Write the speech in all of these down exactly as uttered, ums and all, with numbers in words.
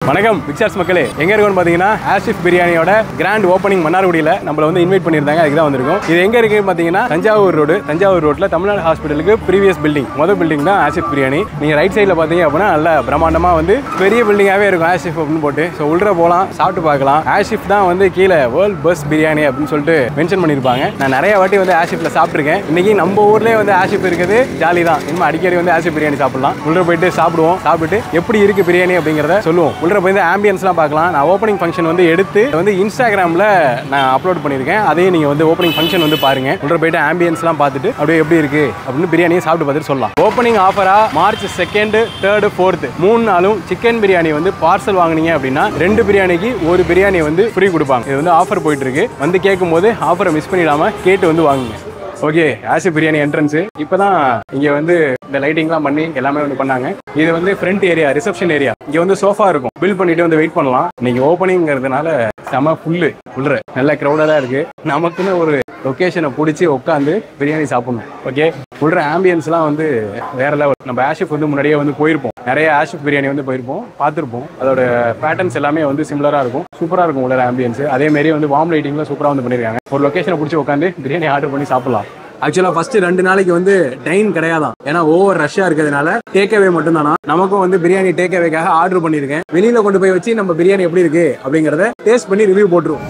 வணக்கம் பிக்சர்ஸ் மக்களே, எங்க இருக்கோம்னு பாத்தீங்கன்னா ஆசிஃப் பிரியாணியோட கிராண்ட் ஓப்பனிங் மன்னார்குடியில நம்மள வந்து இன்வைட் பண்ணியிருந்தாங்க. அதுக்கு தான் வந்திருக்கோம். இது எங்க இருக்குன்னு பாத்தீங்கன்னா தஞ்சாவூர் ரோடு. தஞ்சாவூர் ரோட்ல தமிழ்நாடு ஹாஸ்பிட்டலுக்கு ப்ரீவியஸ் பில்டிங், முதல் பில்டிங் தான் ஆசிஃப் பிரியாணி. நீங்க ரைட் சைட்ல பாத்தீங்க அப்படின்னா நல்ல பிரம்மாண்டமா வந்து பெரிய பில்டிங்காவே இருக்கும் ஆசிஃப் அப்படின்னு போட்டு. ஸோ உள்ள போகலாம், சாப்பிட்டு பார்க்கலாம். ஆசிஃப் தான் வந்து கீழே வேர்ல்ட் பெஸ்ட் பிரியாணி அப்படின்னு சொல்லிட்டு மென்ஷன் பண்ணியிருப்பாங்க. நான் நிறைய வாட்டி வந்து ஆசிஃப்ல சாப்பிட்டுருக்கேன். இன்னைக்கு நம்ம ஊர்லேயே வந்து ஆசிஃப் இருக்குது, ஜாலி தான். இனிமே அடிக்கடி வந்து ஆசிஃப் பிரியாணி சாப்பிடலாம். உள்ள போயிட்டு சாப்பிடுவோம், சாப்பிட்டு எப்படி இருக்கு பிரியாணி அப்படிங்கிறத சொல்லுவோம். உள்ள போய் ஆம்பியன்ஸ்லாம் பார்க்கலாம். நான் ஓப்பனிங் ஃபங்க்ஷன் வந்து எடுத்து வந்து இன்ஸ்டாகிராமில் நான் அப்லோட் பண்ணியிருக்கேன். அதையும் நீங்கள் வந்து ஓப்பனிங் ஃபங்க்ஷன் வந்து பாருங்க. உள்ள போயிட்டு ஆம்பியன்ஸ்லாம் பார்த்துட்டு அப்படியே எப்படி இருக்கு அப்படின்னு பிரியாணியை சாப்பிட்டு பார்த்துட்டு சொல்லலாம். ஓப்பனிங் ஆஃபரா மார்ச் செகண்ட், தேர்டு, ஃபோர்த் மூணு நாளும் சிக்கன் பிரியாணி வந்து பார்சல் வாங்கினீங்க அப்படின்னா ரெண்டு பிரியாணிக்கு ஒரு பிரியாணி வந்து ஃப்ரீ கொடுப்பாங்க. இது வந்து ஆஃபர் போயிட்டு இருக்கு. வந்து கேட்கும் போது ஆஃபரை மிஸ் பண்ணிடாம கேட்டு வந்து வாங்குங்க. ஓகே, ஆசிஃப் பிரியாணி என்ட்ரன்ஸ் இப்பதான் இங்க வந்து இந்த லைட்டிங்லாம் பண்ணி எல்லாமே வந்து பண்ணாங்க. இது வந்து ஃப்ரண்ட் ஏரியா, ரிசப்ஷன் ஏரியா. இங்க வந்து சோஃபா இருக்கும், பில் பண்ணிட்டு வந்து வெயிட் பண்ணலாம். இன்னைக்கு ஓப்பனிங்கிறதுனால செம ஃபுல்லு உள்ள நல்ல க்ரௌடா இருக்கு. நமக்குன்னு ஒரு லொக்கேஷனை பிடிச்சி உட்காந்து பிரியாணி சாப்பிடணும். ஓகே, உள்ள ஆம்பியன்ஸ்லாம் வந்து வேற லெவல். நம்ம ஆஷிஃப் வந்து முன்னாடியே வந்து போயிருப்போம், நிறைய ஆஷிஃப் பிரியாணி வந்து போயிருப்போம், பார்த்துருப்போம். அதோட பேட்டர்ன்ஸ் எல்லாமே வந்து சிமிலரா இருக்கும், சூப்பரா இருக்கும் உள்ள ஆம்பியன்ஸ். அதே மாதிரி வந்து வார்ம் லைட்டிங்ல சூப்பரா வந்து பண்ணிருக்காங்க. ஒரு லொக்கேஷனை பிடிச்சி உட்காந்து பிரியாணி ஆர்டர் பண்ணி சாப்பிடலாம். ஆக்சுவலா ஃபர்ஸ்ட் ரெண்டு நாளைக்கு வந்து டைன் கிடையாதான், ஏன்னா ஓவர் ரஷ்ஷா இருக்கிறதுனால டேக்அவே மட்டும் தானா. நமக்கும் வந்து பிரியாணி டேக்அவேக்காக ஆர்டர் பண்ணிருக்கேன். வெளியில கொண்டு போய் வச்சு நம்ம பிரியாணி எப்படி இருக்கு அப்படிங்கறத டேஸ்ட் பண்ணி ரிவ்யூ போட்டுருவோம்.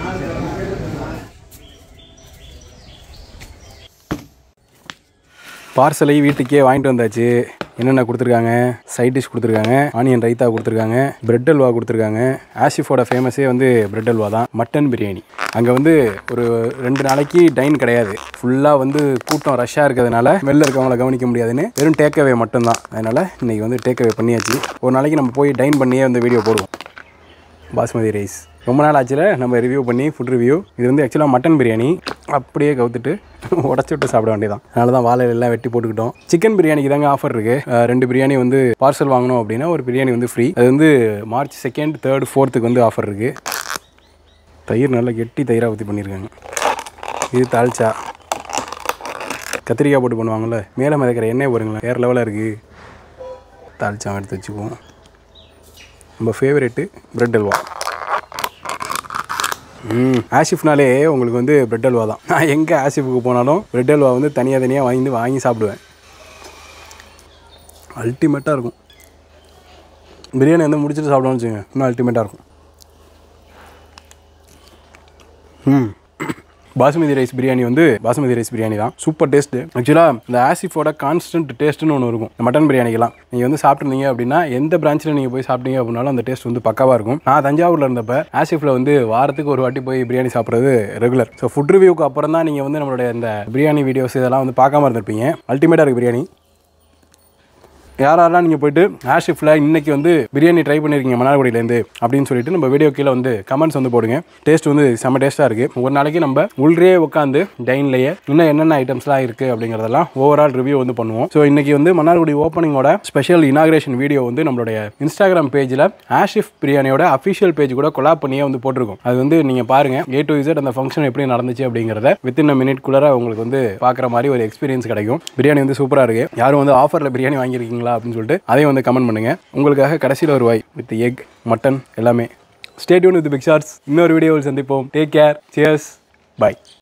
பார்சலை வீட்டுக்கே வாங்கிட்டு வந்தாச்சு. என்னென்ன கொடுத்துருக்காங்க? சைட் டிஷ் கொடுத்துருக்காங்க, ஆனியன் ரைத்தா கொடுத்துருக்காங்க, பிரெட் அல்வா கொடுத்துருக்காங்க. ஆசிஃபோட ஃபேமஸே வந்து பிரெட் அல்வா தான். மட்டன் பிரியாணி. அங்கே வந்து ஒரு ரெண்டு நாளைக்கு டைன் கிடையாது, ஃபுல்லாக வந்து கூட்டம் ரஷ்ஷாக இருக்கிறதுனால வெளில இருக்கவங்கள கவனிக்க முடியாதுன்னு வெறும் டேக்அவே மட்டும்தான். அதனால் இன்றைக்கி வந்து டேக்அவே பண்ணியாச்சு. ஒரு நாளைக்கு நம்ம போய் டைன் பண்ணியே வந்து வீடியோ போடுவோம். பாஸ்மதி ரைஸ் ரொம்ப நாள் ஆச்சுல நம்ம ரிவ்யூ பண்ணி, ஃபுட் ரிவ்யூ. இது வந்து ஆக்சுவலாக மட்டன் பிரியாணி. அப்படியே கவுத்துட்டு உடச்சி விட்டு சாப்பிட வேண்டியதான். அதனால தான் வாழை எல்லாம் வெட்டி போட்டுக்கிட்டோம். சிக்கன் பிரியாணிக்கு தாங்க ஆஃபர் இருக்குது. ரெண்டு பிரியாணி வந்து பார்சல் வாங்கணும் அப்படின்னா ஒரு பிரியாணி வந்து ஃப்ரீ. அது வந்து மார்ச் செகண்ட், தேர்டு, ஃபோர்த்துக்கு வந்து ஆஃபர் இருக்குது. தயிர் நல்லா கெட்டி தயிராக ஊற்றி பண்ணியிருக்காங்க. இது தால்ச்சா, கத்திரிக்காய் போட்டு பண்ணுவாங்கள்ல, மேலே மிதக்கிற எண்ணெய் போடுங்களேன், வேறு லெவலாக இருக்குது. தால்ச்சா எடுத்து வச்சுக்குவோம். நம்ம ஃபேவரெட்டு பிரெட் அல்வா. ம் ஆசிஃப்னாலே உங்களுக்கு வந்து பிரெட் அல்வா தான். நான் எங்கே ஆசிஃபுக்கு போனாலும் பிரெட் அல்வா வந்து தனியாக தனியாக வாங்கி வாங்கி சாப்பிடுவேன். அல்டிமேட்டாக இருக்கும். பிரியாணி வந்து முடிச்சுட்டு சாப்பிடுவோம்னு வச்சுங்க, இன்னும் அல்டிமேட்டாக இருக்கும். ம் பாசுமதி ரைஸ் பிரியாணி வந்து பாசுமதி ரைஸ் பிரியாணி தான். Super taste. ஆக்சுவலாக இந்த ஆசிஃபோட கான்ஸ்டன்ட் டேஸ்ட்டுன்னு ஒன்று இருக்கும் மட்டன் பிரியாணிக்கெல்லாம். நீங்கள் வந்து சாப்பிட்ருந்தீங்க அப்படின்னா எந்த பிரான்ச்சில் நீங்கள் போய் சாப்பிட்டீங்க அப்படின்னாலும் அந்த டேஸ்ட் வந்து பக்காவாக இருக்கும். நான் தஞ்சாவூரில் இருந்தப்போ ஆசிஃபில் வந்து வாரத்துக்கு ஒரு வாட்டி போய் பிரியாணி சாப்பிட்றது ரெகுலர். ஸோ ஃபுட் ரிவ்யூக்கு அப்புறம் தான் நீங்கள் வந்து நம்மளுடைய இந்த பிரியாணி வீடியோஸ் இதெல்லாம் வந்து பார்க்காம இருந்திருப்பீங்க. அல்டிமேட்டாக இருக்குது பிரியாணி. யாரெல்லாம் நீங்கள் போய்ட்டு ஆஷிஃபில் இன்றைக்கி வந்து பிரியாணி ட்ரை பண்ணியிருக்கீங்க மன்னார்குடியிலேருந்து அப்படின்னு சொல்லிட்டு நம்ம வீடியோ கீழே வந்து கமெண்ட்ஸ் வந்து போடுங்க. டேஸ்ட் வந்து செம்ம டேஸ்ட்டாக இருக்குது. ஒரு நாளைக்கு நம்ம உள்ளே உட்காந்து டைன்லேயே இன்னும் என்னென்ன ஐட்டம்ஸ்லாம் இருக்குது அப்படிங்கிறதெல்லாம் ஓவரால் ரிவ்யூ வந்து பண்ணுவோம். ஸோ இன்றைக்கி வந்து மன்னார்குடி ஓப்பனிங்கோட ஸ்பெஷல் இனாகிரேஷன் வீடியோ வந்து நம்மளுடைய இன்ஸ்டாகிராம் பேஜில் ஆஷிஃப் பிரியாணியோட அஃபிஷியல் பேஜ் கூட கொலாப் பண்ணியே வந்து போட்டிருக்கோம். அது வந்து நீங்கள் பாருங்கள், ஏ டு இசட் அந்த ஃபங்க்ஷன் எப்படி நடந்துச்சு அப்படிங்கிறத வித்தின் அ மினிட் குள்ளே உங்களுக்கு வந்து பார்க்குற மாதிரி ஒரு எக்ஸ்பீரியன்ஸ் கிடைக்கும். பிரியாணி வந்து சூப்பராக இருக்குது. யாரும் வந்து ஆஃபரில் பிரியாணி வாங்கியிருக்கீங்க அப்படின்னு சொல்லிட்டு அதையும் வந்து கமெண்ட் பண்ணுங்க. உங்களுக்காக கடைசியில் ஒரு வாய் வித் எக், மட்டன் எல்லாமே. Stay tuned with big shorts. இன்னொரு வீடியோவில் சந்திப்போம். Take care. சியர்ஸ். பை.